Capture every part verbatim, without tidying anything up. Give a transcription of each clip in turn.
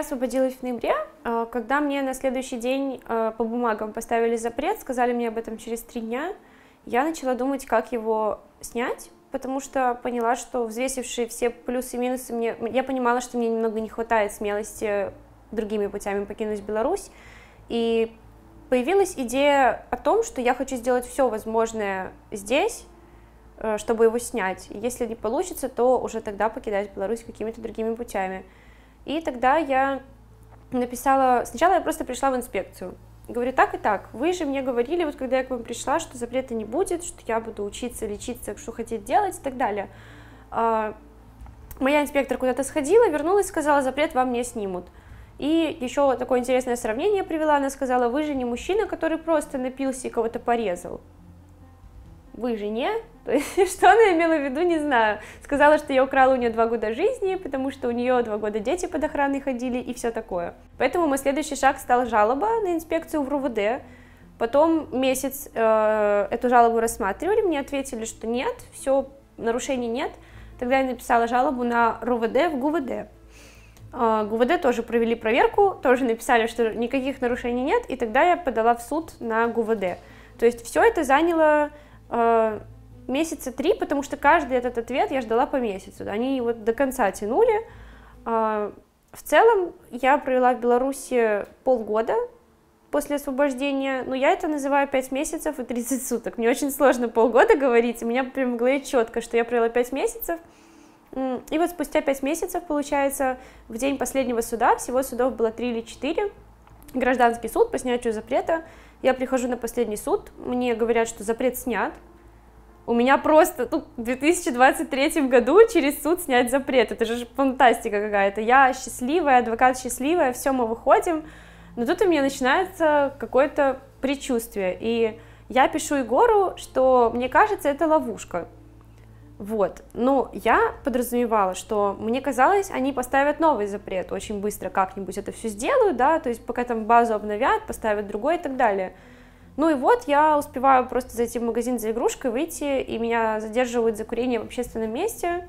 освободилась в ноябре, когда мне на следующий день по бумагам поставили запрет, сказали мне об этом через три дня, я начала думать, как его снять, потому что поняла, что, взвесившие все плюсы и минусы, мне, я понимала, что мне немного не хватает смелости другими путями покинуть Беларусь, и появилась идея о том, что я хочу сделать все возможное здесь, чтобы его снять. Если не получится, то уже тогда покидать Беларусь какими-то другими путями. И тогда я написала... Сначала я просто пришла в инспекцию. Говорю, так и так, вы же мне говорили, вот когда я к вам пришла, что запрета не будет, что я буду учиться, лечиться, что хотеть делать и так далее. А, моя инспектор куда-то сходила, вернулась, сказала, запрет вам не снимут. И еще такое интересное сравнение привела, она сказала, вы же не мужчина, который просто напился и кого-то порезал. Вы же не? То есть, что она имела в виду, не знаю. Сказала, что я украла у нее два года жизни, потому что у нее два года дети под охраной ходили и все такое. Поэтому мой следующий шаг стал жалоба на инспекцию в РУВД. Потом месяц э, эту жалобу рассматривали, мне ответили, что нет, все, нарушений нет. Тогда я написала жалобу на РУВД в ГУВД. Э, ГУВД тоже провели проверку, тоже написали, что никаких нарушений нет, и тогда я подала в суд на ГУВД. То есть все это заняло месяца три, потому что каждый этот ответ я ждала по месяцу. Они вот до конца тянули. В целом я провела в Беларуси полгода после освобождения, но я это называю пять месяцев и тридцать суток. Мне очень сложно полгода говорить, у меня прям в голове четко, что я провела пять месяцев. И вот спустя пять месяцев, получается, в день последнего суда, всего судов было три или четыре, гражданский суд по снятию запрета. Я прихожу на последний суд, мне говорят, что запрет снят. У меня просто ну, в две тысячи двадцать третьем году через суд снять запрет. Это же фантастика какая-то. Я счастливая, адвокат счастливая, все, мы выходим. Но тут у меня начинается какое-то предчувствие. И я пишу Егору, что мне кажется, это ловушка. Вот, но я подразумевала, что мне казалось, они поставят новый запрет, очень быстро как-нибудь это все сделают, да, то есть пока там базу обновят, поставят другой и так далее. Ну и вот я успеваю просто зайти в магазин за игрушкой, выйти, и меня задерживают за курение в общественном месте.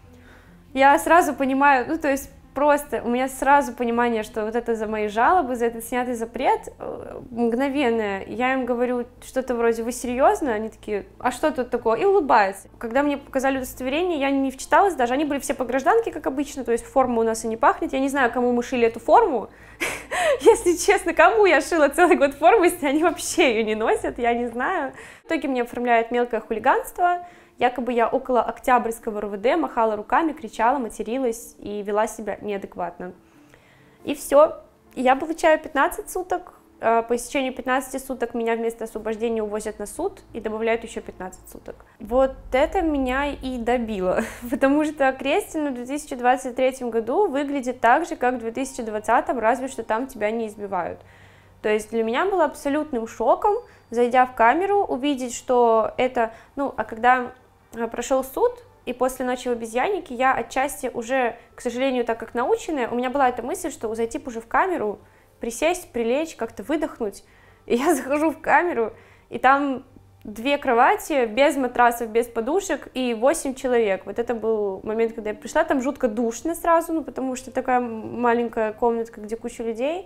Я сразу понимаю, ну то есть просто у меня сразу понимание, что вот это за мои жалобы, за этот снятый запрет, мгновенное. Я им говорю что-то вроде, вы серьезно? Они такие, а что тут такое? И улыбаются. Когда мне показали удостоверение, я не вчиталась даже, они были все по гражданке, как обычно, то есть форма у нас и не пахнет. Я не знаю, кому мы шили эту форму, если честно, кому я шила целый год форму, если они вообще ее не носят, я не знаю. В итоге мне оформляют мелкое хулиганство. Якобы я около Октябрьского РУВД махала руками, кричала, материлась и вела себя неадекватно. И все. Я получаю пятнадцать суток. По истечению пятнадцати суток меня вместо освобождения увозят на суд и добавляют еще пятнадцать суток. Вот это меня и добило, потому что Крестин в две тысячи двадцать третьем году выглядит так же, как в две тысячи двадцатом, разве что там тебя не избивают. То есть для меня было абсолютным шоком, зайдя в камеру, увидеть, что это... Ну, а когда прошел суд, и после «Ночи в обезьяннике» я отчасти уже, к сожалению, так как наученная, у меня была эта мысль, что зайти уже в камеру, присесть, прилечь, как-то выдохнуть, и я захожу в камеру, и там две кровати, без матрасов, без подушек, и восемь человек. Вот это был момент, когда я пришла, там жутко душно сразу, ну, потому что такая маленькая комнатка, где куча людей,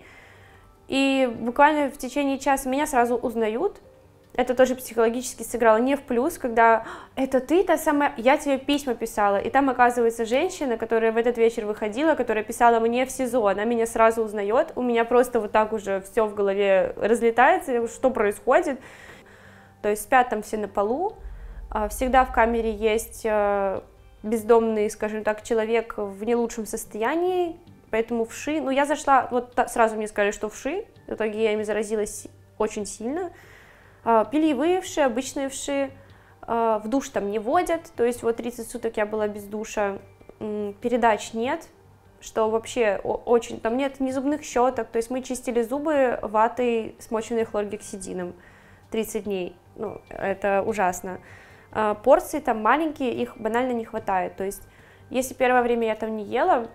и буквально в течение часа меня сразу узнают. Это тоже психологически сыграло не в плюс, когда это ты та самая, я тебе письма писала, и там оказывается женщина, которая в этот вечер выходила, которая писала мне в СИЗО, она меня сразу узнает, у меня просто вот так уже все в голове разлетается, что происходит, то есть спят там все на полу, всегда в камере есть бездомный, скажем так, человек в не лучшем состоянии, поэтому вши, ну я зашла, вот сразу мне сказали, что вши, в итоге я ими заразилась очень сильно. Пили вши, обычные вши, в душ там не водят, то есть вот тридцать суток я была без душа, передач нет, что вообще очень, там нет ни зубных щеток, то есть мы чистили зубы ватой, смоченной хлоргексидином тридцать дней, ну это ужасно. Порции там маленькие, их банально не хватает, то есть если первое время я там не ела,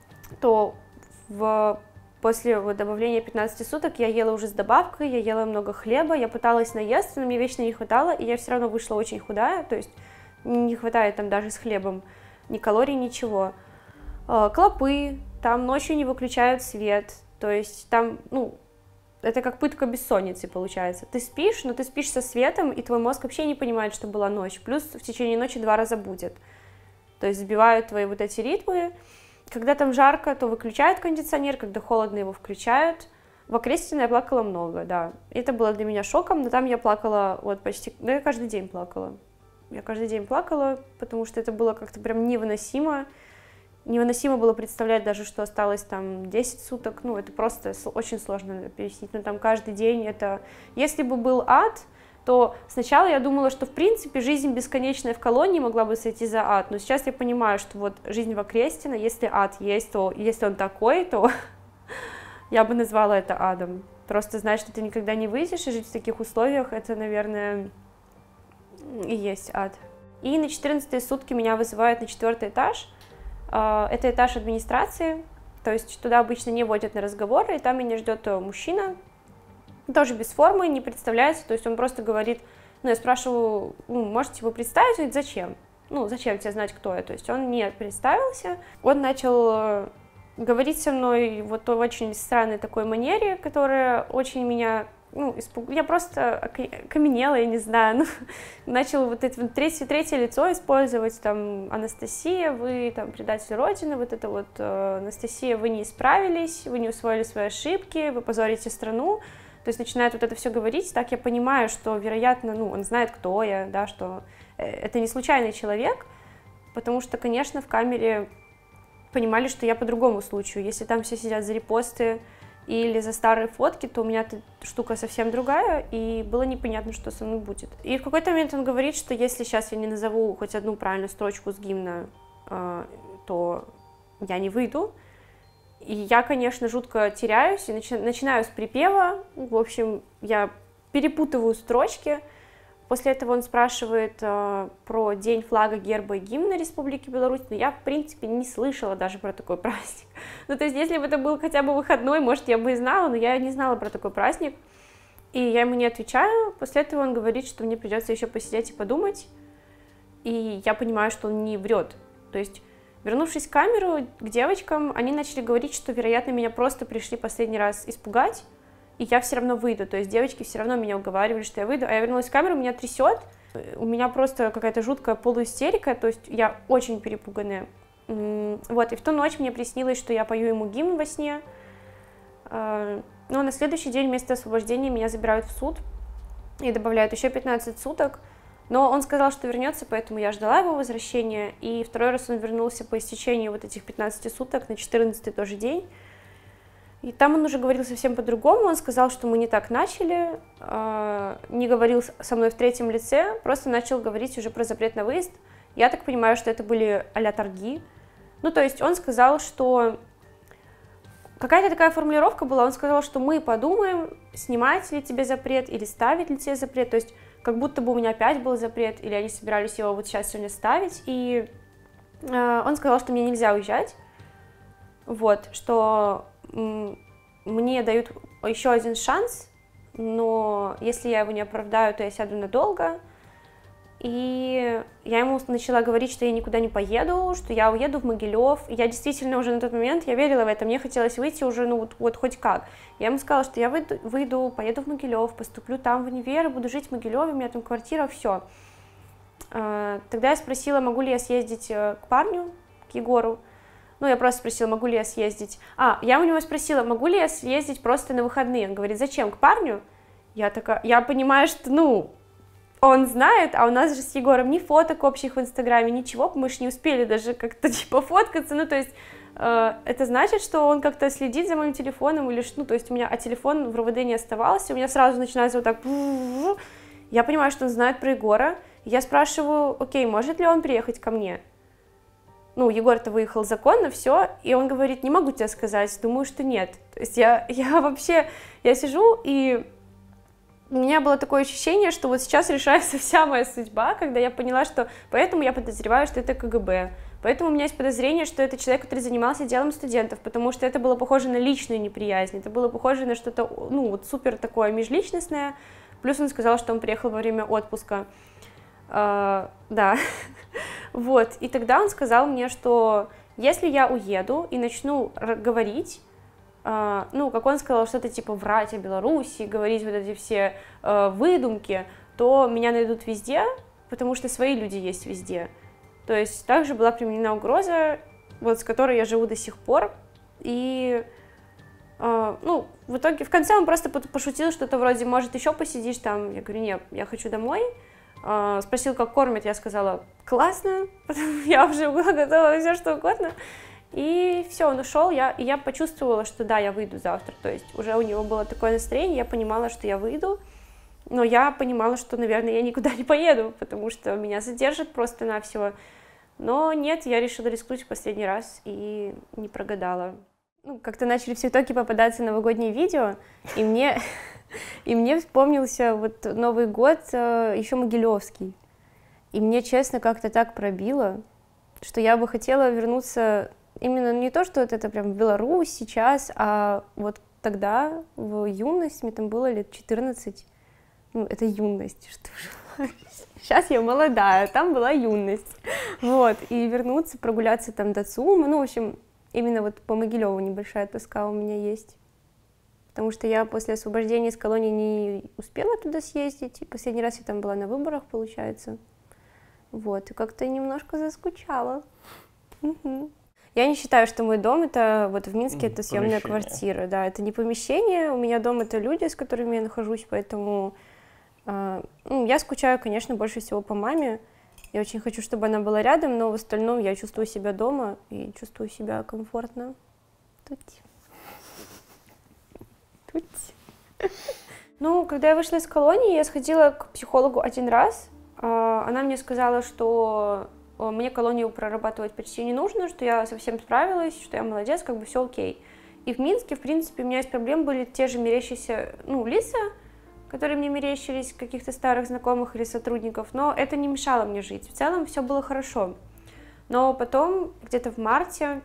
то в... После вот, добавления пятнадцати суток я ела уже с добавкой, я ела много хлеба, я пыталась наесться, но мне вечно не хватало, и я все равно вышла очень худая, то есть не хватает там даже с хлебом ни калорий, ничего. Клопы, там ночью не выключают свет, то есть там, ну, это как пытка бессонницы получается. Ты спишь, но ты спишь со светом, и твой мозг вообще не понимает, что была ночь, плюс в течение ночи два раза будет. То есть сбивают твои вот эти ритмы. Когда там жарко, то выключают кондиционер, когда холодно, его включают. В Окрестино я плакала много, да. Это было для меня шоком, но там я плакала вот почти... Да, я каждый день плакала. Я каждый день плакала, потому что это было как-то прям невыносимо. Невыносимо было представлять даже, что осталось там десять суток. Ну, это просто очень сложно объяснить. Но там каждый день это... Если бы был ад, то сначала я думала, что в принципе жизнь бесконечная в колонии могла бы сойти за ад. Но сейчас я понимаю, что вот жизнь в Окрестино, если ад есть, то если он такой, то... Я бы назвала это адом. Просто знать, что ты никогда не выйдешь и жить в таких условиях, это, наверное, и есть ад. И на четырнадцатые сутки меня вызывают на четвертый этаж. Это этаж администрации, то есть туда обычно не водят на разговоры, и там меня ждет мужчина, тоже без формы, не представляется, то есть он просто говорит, ну, я спрашиваю, ну, можете вы представить? Он говорит, зачем? Ну, зачем тебе знать, кто я? То есть он не представился, он начал... говорить со мной вот в очень странной такой манере, которая очень меня, ну, испугала. Я просто окаменела, я не знаю, ну, начала вот это вот третье, третье лицо использовать, там, Анастасия, вы, там, предатель Родины, вот это вот, э, Анастасия, вы не исправились, вы не усвоили свои ошибки, вы позорите страну, то есть начинает вот это все говорить, так я понимаю, что, вероятно, ну, он знает, кто я, да, что это не случайный человек, потому что, конечно, в камере понимали, что я по другому случаю. Если там все сидят за репосты или за старые фотки, то у меня эта штука совсем другая, и было непонятно, что со мной будет. И в какой-то момент он говорит, что если сейчас я не назову хоть одну правильную строчку с гимна, то я не выйду. И я, конечно, жутко теряюсь, и начи- начинаю с припева, в общем, я перепутываю строчки. После этого он спрашивает э, про День флага, герба и гимна Республики Беларусь, но я, в принципе, не слышала даже про такой праздник. Ну, то есть, если бы это был хотя бы выходной, может, я бы и знала, но я не знала про такой праздник. И я ему не отвечаю. После этого он говорит, что мне придется еще посидеть и подумать. И я понимаю, что он не врет. То есть, вернувшись в камеру к девочкам, они начали говорить, что, вероятно, меня просто пришли последний раз испугать, и я все равно выйду, то есть девочки все равно меня уговаривали, что я выйду, а я вернулась в камеру, меня трясет, у меня просто какая-то жуткая полуистерика, то есть я очень перепуганная. Вот, и в ту ночь мне приснилось, что я пою ему гимн во сне, но на следующий день вместо освобождения меня забирают в суд и добавляют еще пятнадцать суток, но он сказал, что вернется, поэтому я ждала его возвращения, и второй раз он вернулся по истечению вот этих пятнадцати суток на четырнадцатый тоже день. И там он уже говорил совсем по-другому, он сказал, что мы не так начали, э, не говорил со мной в третьем лице, просто начал говорить уже про запрет на выезд. Я так понимаю, что это были а-ля торги. Ну, то есть он сказал, что... Какая-то такая формулировка была, он сказал, что мы подумаем, снимать ли тебе запрет или ставить ли тебе запрет, то есть как будто бы у меня опять был запрет, или они собирались его вот сейчас сегодня ставить, и э, он сказал, что мне нельзя уезжать, вот, что... мне дают еще один шанс, но если я его не оправдаю, то я сяду надолго. И я ему начала говорить, что я никуда не поеду, что я уеду в Могилев. И я действительно уже на тот момент, я верила в это, мне хотелось выйти уже, ну вот, вот хоть как. Я ему сказала, что я выйду, выйду, поеду в Могилев, поступлю там в универ, буду жить в Могилеве, у меня там квартира, все. Тогда я спросила, могу ли я съездить к парню, к Егору. Ну, я просто спросила, могу ли я съездить. А, я у него спросила, могу ли я съездить просто на выходные. Он говорит, зачем, к парню? Я такая, я понимаю, что, ну, он знает, а у нас же с Егором ни фоток общих в Инстаграме, ничего, мы же не успели даже как-то, типа, фоткаться. Ну, то есть, э, это значит, что он как-то следит за моим телефоном или что, ну, то есть, у меня, а телефон в РОВД не оставался, у меня сразу начинается вот так, я понимаю, что он знает про Егора. Я спрашиваю, окей, может ли он приехать ко мне? Ну, Егор-то выехал законно, все, и он говорит, не могу тебе сказать, думаю, что нет. То есть я, я вообще, я сижу, и у меня было такое ощущение, что вот сейчас решается вся моя судьба, когда я поняла, что поэтому я подозреваю, что это ка гэ бэ, поэтому у меня есть подозрение, что это человек, который занимался делом студентов, потому что это было похоже на личную неприязнь, это было похоже на что-то, ну, вот супер такое межличностное, плюс он сказал, что он приехал во время отпуска. Uh, да, вот, и тогда он сказал мне, что Если я уеду и начну говорить, э, ну, как он сказал, что-то типа врать о Беларуси, говорить вот эти все э, выдумки, то меня найдут везде, потому что свои люди есть везде. То есть также была применена угроза, вот с которой я живу до сих пор, и, э, ну, в итоге, в конце он просто пошутил что-то вроде, может, еще посидишь там, я говорю, нет, я хочу домой, э, спросил, как кормят, я сказала, классно, я уже была готова все что угодно, и все, он ушел, я, и я почувствовала, что да, я выйду завтра, то есть уже у него было такое настроение, я понимала, что я выйду, но я понимала, что, наверное, я никуда не поеду, потому что меня задержат просто-навсего. Но нет, я решила рискнуть в последний раз и не прогадала. Ну, как-то начали в ТикТоке попадаться новогодние видео, и мне, и мне вспомнился вот Новый год еще Могилевский. И мне, честно, как-то так пробило, что я бы хотела вернуться именно не то, что вот это прям в Беларусь сейчас, а вот тогда, в юность, мне там было лет четырнадцать. Ну, это юность, что же. Сейчас я молодая, там была юность. Вот, и вернуться, прогуляться там до ЦУМа, ну, в общем, именно вот по Могилеву небольшая тоска у меня есть. Потому что я после освобождения из колонии не успела туда съездить, и последний раз я там была на выборах, получается. Вот, и как-то немножко заскучала. Угу. Я не считаю, что мой дом это вот в Минске это съемная квартира, да, это не помещение, у меня дом это люди, с которыми я нахожусь, поэтому э, ну, я скучаю, конечно, больше всего по маме, я очень хочу, чтобы она была рядом, но в остальном я чувствую себя дома и чувствую себя комфортно. Тут. Тут. Ну, когда я вышла из колонии, я сходила к психологу один раз, э, она мне сказала, что мне колонию прорабатывать почти не нужно, что я совсем справилась, что я молодец, как бы все окей. И в Минске, в принципе, у меня из проблем были те же мерещиеся, ну, лица, которые мне мерещились, каких-то старых знакомых или сотрудников, но это не мешало мне жить. В целом все было хорошо. Но потом, где-то в марте,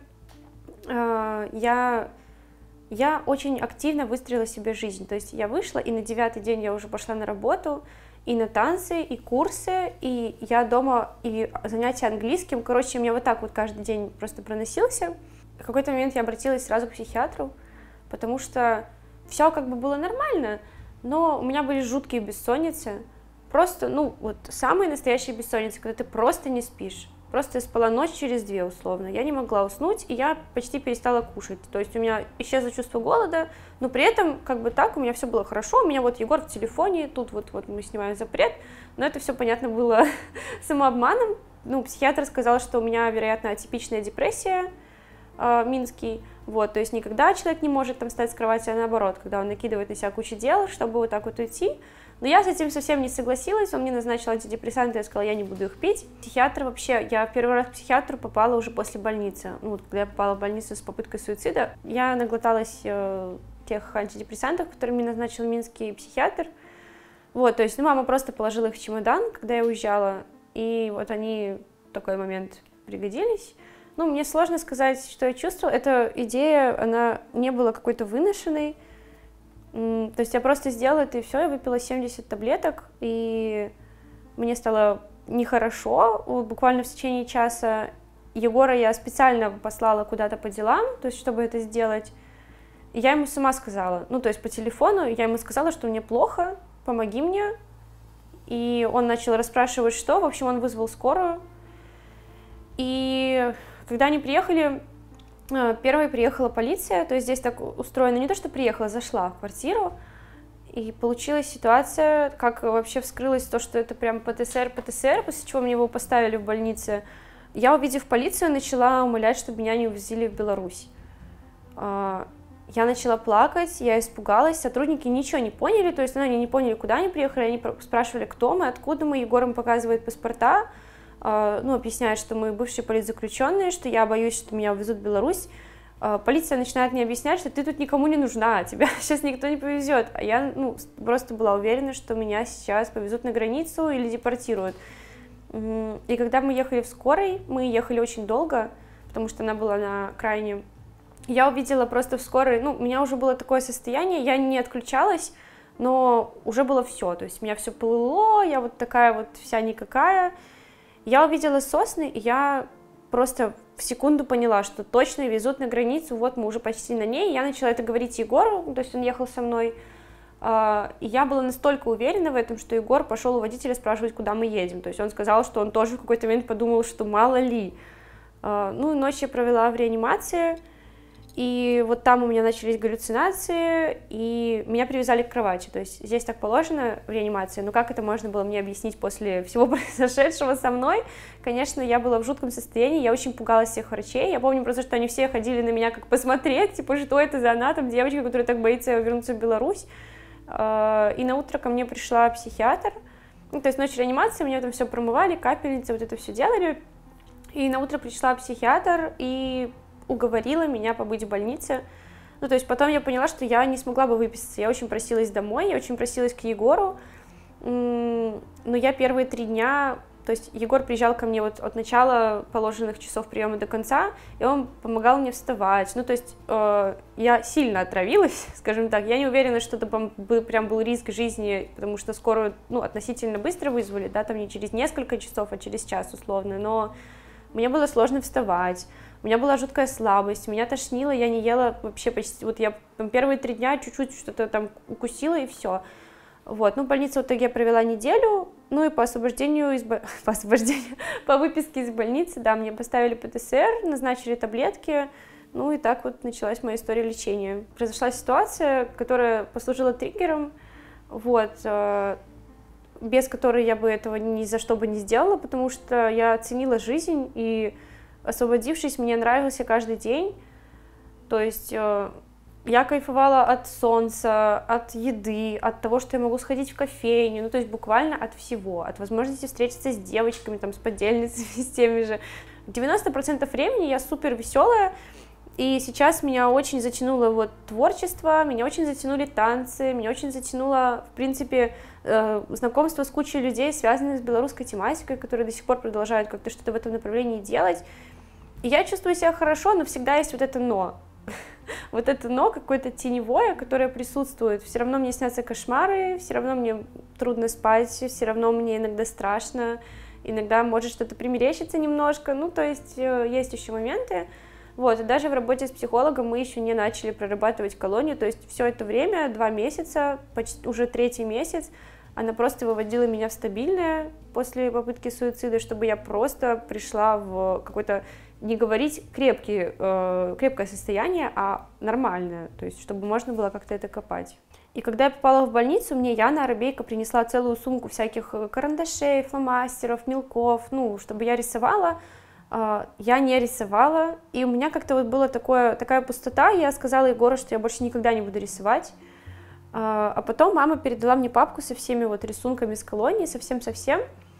э, я, я очень активно выстроила себе жизнь. То есть я вышла, и на девятый день я уже пошла на работу, и на танцы, и курсы, и я дома, и занятия английским. Короче, у меня вот так вот каждый день просто проносился. В какой-то момент я обратилась сразу к психиатру, потому что все как бы было нормально, но у меня были жуткие бессонницы. Просто, ну, вот самые настоящие бессонницы, когда ты просто не спишь. Просто я спала ночь через две, условно. Я не могла уснуть, и я почти перестала кушать. То есть у меня исчезло чувство голода, но при этом, как бы так, у меня все было хорошо. У меня вот Егор в телефоне, тут вот, вот мы снимаем запрет, но это все, понятно, было самообманом. Ну, психиатр сказал, что у меня, вероятно, атипичная депрессия, э, Минский. Вот, то есть никогда человек не может там встать с кровати, а наоборот, когда он накидывает на себя кучу дел, чтобы вот так вот уйти. Но я с этим совсем не согласилась, он мне назначил антидепрессанты, я сказала, я не буду их пить. Психиатр вообще, я первый раз к психиатру попала уже после больницы, ну, вот, когда я попала в больницу с попыткой суицида, я наглоталась э, тех антидепрессантов, которые мне назначил минский психиатр. Вот, то есть, ну, мама просто положила их в чемодан, когда я уезжала, и вот они в такой момент пригодились. Ну, мне сложно сказать, что я чувствовала, эта идея, она не была какой-то выношенной. То есть я просто сделала это, и все, я выпила семьдесят таблеток, и мне стало нехорошо, буквально в течение часа. Егора я специально послала куда-то по делам, то есть чтобы это сделать. И я ему сама сказала, ну, то есть по телефону, я ему сказала, что мне плохо, помоги мне. И он начал расспрашивать, что, в общем, он вызвал скорую. И когда они приехали, первой приехала полиция, то есть здесь так устроено, не то, что приехала, зашла в квартиру, и получилась ситуация, как вообще вскрылось то, что это прям ПТСР, ПТСР, после чего мне его поставили в больнице. Я, увидев полицию, начала умолять, чтобы меня не увезли в Беларусь. Я начала плакать, я испугалась, сотрудники ничего не поняли, то есть ну, они не поняли, куда они приехали, они спрашивали, кто мы, откуда мы, Егор им показывает паспорта, ну, объясняет, что мы бывшие политзаключенные, что я боюсь, что меня увезут в Беларусь. Полиция начинает мне объяснять, что ты тут никому не нужна, тебя сейчас никто не повезет. А я ну, просто была уверена, что меня сейчас повезут на границу или депортируют. И когда мы ехали в скорой, мы ехали очень долго, потому что она была на крайне. Я увидела просто в скорой, ну, у меня уже было такое состояние, я не отключалась, но уже было все, то есть у меня все плыло, я вот такая вот вся никакая. Я увидела сосны, и я просто в секунду поняла, что точно везут на границу, вот мы уже почти на ней. Я начала это говорить Егору, то есть он ехал со мной. И я была настолько уверена в этом, что Егор пошел у водителя спрашивать, куда мы едем. То есть он сказал, что он тоже в какой-то момент подумал, что мало ли. Ну, ночь я провела в реанимации, и вот там у меня начались галлюцинации, и меня привязали к кровати. То есть здесь так положено в реанимации, но как это можно было мне объяснить после всего произошедшего со мной? Конечно, я была в жутком состоянии, я очень пугалась всех врачей. Я помню просто, что они все ходили на меня как посмотреть, типа, что это за она, там девочка, которая так боится вернуться в Беларусь. И на утро ко мне пришла психиатр, ну, то есть ночь реанимации, мне там все промывали, капельницы, вот это все делали. И на утро пришла психиатр и уговорила меня побыть в больнице. Ну, то есть потом я поняла, что я не смогла бы выписаться. Я очень просилась домой, я очень просилась к Егору. Но я первые три дня... То есть Егор приезжал ко мне вот от начала положенных часов приема до конца, и он помогал мне вставать. Ну, то есть э, я сильно отравилась, скажем так. Я не уверена, что это прям был риск жизни, потому что скорую, ну, относительно быстро вызвали, да, там не через несколько часов, а через час условно, но мне было сложно вставать. У меня была жуткая слабость, меня тошнило, я не ела вообще почти, вот я там, первые три дня чуть-чуть что-то там укусила и все. Вот, ну, в больнице в итоге я провела неделю, ну, и по освобождению, из... по освобождению, по выписке из больницы, да, мне поставили ПТСР, назначили таблетки, ну, и так вот началась моя история лечения. Произошла ситуация, которая послужила триггером, вот, без которой я бы этого ни за что бы не сделала, потому что я оценила жизнь, и, освободившись, мне нравился каждый день, то есть... Я кайфовала от солнца, от еды, от того, что я могу сходить в кофейню, ну, то есть буквально от всего, от возможности встретиться с девочками, там, с подельницами, с теми же. девяносто процентов времени я супер веселая, и сейчас меня очень затянуло вот творчество, меня очень затянули танцы, меня очень затянуло, в принципе, э, знакомство с кучей людей, связанных с белорусской тематикой, которые до сих пор продолжают как-то что-то в этом направлении делать. И я чувствую себя хорошо, но всегда есть вот это «но». Вот это «но» какое-то теневое, которое присутствует. Все равно мне снятся кошмары, все равно мне трудно спать, все равно мне иногда страшно, иногда может что-то примерещиться немножко, ну, то есть есть еще моменты. Вот, и даже в работе с психологом мы еще не начали прорабатывать колонию, то есть все это время, два месяца, почти уже третий месяц, она просто выводила меня в стабильное после попытки суицида, чтобы я просто пришла в какой-то, не говорить крепкий, э, крепкое состояние, а нормальное, то есть чтобы можно было как-то это копать. И когда я попала в больницу, мне Яна Арабейка принесла целую сумку всяких карандашей, фломастеров, мелков, ну, чтобы я рисовала. Э, я не рисовала, и у меня как-то вот была такое, такая пустота, я сказала Егору, что я больше никогда не буду рисовать. Э, а потом мама передала мне папку со всеми вот рисунками с колонии, совсем-совсем.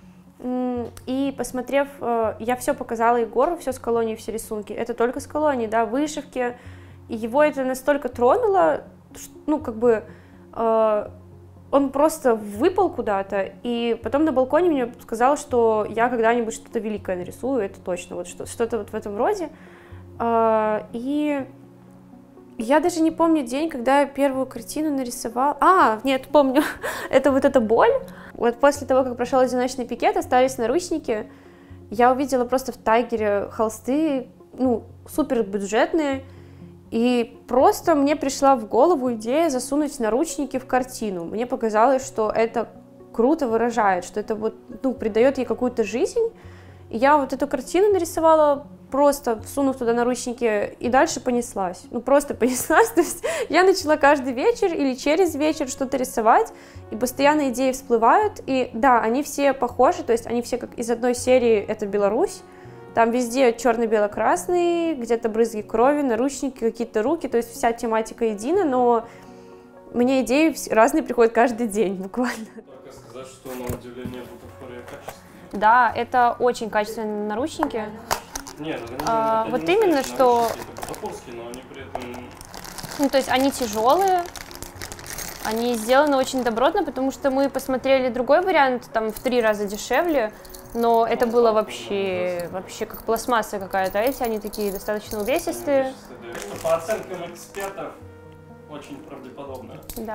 И посмотрев, я все показала Егору, все с колонии, все рисунки, это только с колонии, да, вышивки, и его это настолько тронуло, что, ну, как бы, э, он просто выпал куда-то, и потом на балконе мне сказал, что я когда-нибудь что-то великое нарисую, это точно, вот что-то вот в этом роде, э, и я даже не помню день, когда я первую картину нарисовала, а, нет, помню, это вот эта боль. Вот после того, как прошел одиночный пикет, остались наручники, я увидела просто в Тайгере холсты, ну, супер бюджетные, и просто мне пришла в голову идея засунуть наручники в картину. Мне показалось, что это круто выражает, что это вот, ну, придает ей какую-то жизнь. И я вот эту картину нарисовала, просто всунув туда наручники, и дальше понеслась. Ну, просто понеслась. То есть я начала каждый вечер или через вечер что-то рисовать, и постоянно идеи всплывают. И да, они все похожи, то есть они все как из одной серии «Это Беларусь». Там везде черно-бело-красный, где-то брызги крови, наручники, какие-то руки, то есть вся тематика едина, но мне идеи разные приходят каждый день, буквально. Только сказать, что на удивление бутафория качественная. Да, это очень качественные наручники. Нет, это не, а, это вот не именно, что... Это бутафорские, но они при этом... Ну, то есть они тяжелые, они сделаны очень добротно, потому что мы посмотрели другой вариант, там в три раза дешевле, но это было вообще, вообще как пластмасса какая-то, эти они такие достаточно увесистые. Что по оценкам экспертов очень правдоподобно. Да.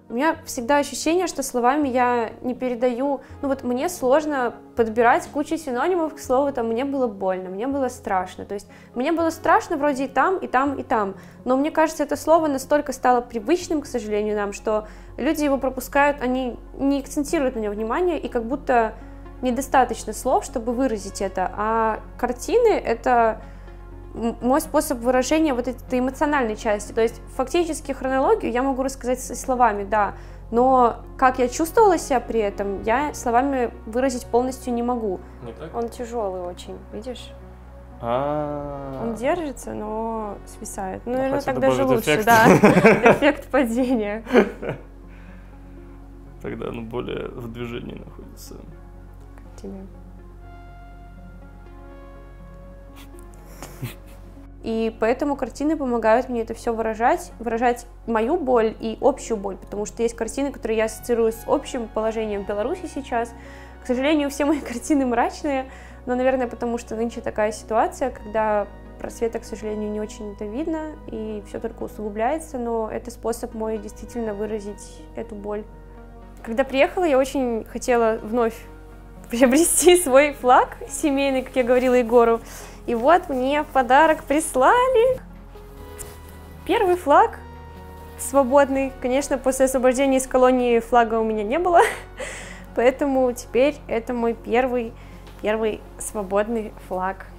У меня всегда ощущение, что словами я не передаю... Ну вот мне сложно подбирать кучу синонимов к слову, там, мне было больно, мне было страшно. То есть мне было страшно вроде и там, и там, и там. Но мне кажется, это слово настолько стало привычным, к сожалению, нам, что люди его пропускают, они не акцентируют на него внимание, и как будто недостаточно слов, чтобы выразить это. А картины — это мой способ выражения вот этой эмоциональной части. То есть фактически хронологию я могу рассказать словами, да, но как я чувствовала себя при этом, я словами выразить полностью не могу. Не так? Он тяжелый очень, видишь? А-а-а. Он держится, но свисает. Ну, Ну, наверное, хотя так даже добавить лучше, эффект. да. Эффект падения. Тогда оно более в движении находится. Тебе. И поэтому картины помогают мне это все выражать, выражать мою боль и общую боль, потому что есть картины, которые я ассоциирую с общим положением в Беларуси сейчас. К сожалению, все мои картины мрачные, но, наверное, потому что нынче такая ситуация, когда просвета, к сожалению, не очень это видно, и все только усугубляется, но это способ мой действительно выразить эту боль. Когда приехала, я очень хотела вновь приобрести свой флаг семейный, как я говорила Егору. И вот мне в подарок прислали первый флаг свободный. Конечно, после освобождения из колонии флага у меня не было, поэтому теперь это мой первый, первый свободный флаг.